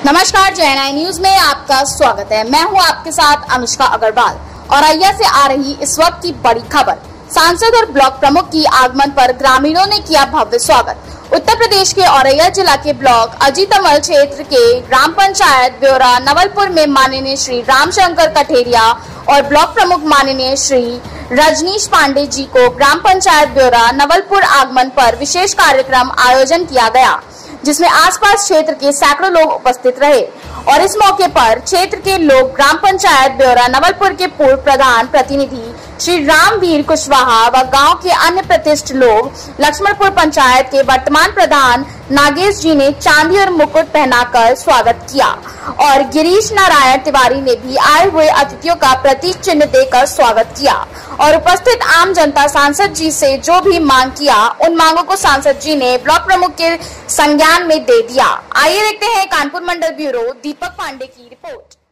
नमस्कार, JNI news में आपका स्वागत है। मैं हूं आपके साथ अनुष्का अग्रवाल। औरैया से आ रही इस वक्त की बड़ी खबर। सांसद और ब्लॉक प्रमुख की आगमन पर ग्रामीणों ने किया भव्य स्वागत। उत्तर प्रदेश के औरैया जिला के ब्लॉक अजीतमल क्षेत्र के ग्राम पंचायत ब्योरा नवलपुर में माननीय श्री रामशंकर कठेरिया और ब्लॉक प्रमुख माननीय श्री रजनीश पांडे जी को ग्राम पंचायत ब्योरा नवलपुर आगमन पर विशेष कार्यक्रम आयोजन किया गया, जिसमें आसपास क्षेत्र के सैकड़ों लोग उपस्थित रहे। और इस मौके पर क्षेत्र के लोग ग्राम पंचायत ब्योरा नवलपुर के पूर्व प्रधान प्रतिनिधि श्री रामवीर कुशवाहा व गांव के अन्य प्रतिष्ठित लोग लक्ष्मणपुर पंचायत के वर्तमान प्रधान नागेश जी ने चांदी और मुकुट पहनाकर स्वागत किया और गिरीश नारायण तिवारी ने भी आए हुए अतिथियों का प्रतीक चिन्ह देकर स्वागत किया और उपस्थित आम जनता सांसद जी से जो भी मांग किया, उन मांगों को सांसद जी ने ब्लॉक प्रमुख के संज्ञान में दे दिया। आइए देखते हैं कानपुर मंडल ब्यूरो दीपक पांडे की रिपोर्ट।